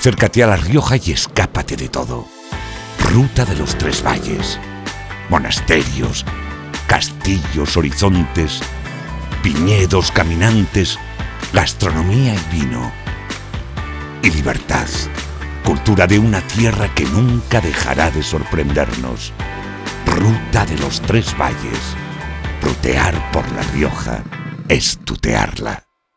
Acércate a La Rioja y escápate de todo. Ruta de los Tres Valles. Monasterios, castillos, horizontes, viñedos caminantes, gastronomía y vino. Y libertad, cultura de una tierra que nunca dejará de sorprendernos. Ruta de los Tres Valles. Rutear por La Rioja es tutearla.